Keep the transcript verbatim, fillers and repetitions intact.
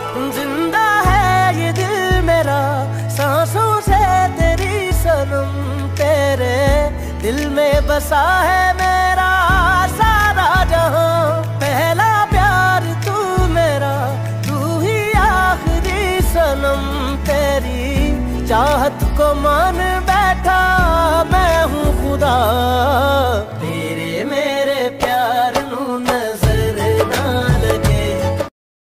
जिंदा है ये दिल मेरा सांसों से तेरी सनम, तेरे दिल में बसा है मेरा सारा जहां। पहला प्यार तू मेरा, तू ही आखिरी सनम, तेरी चाहत को मान बैठा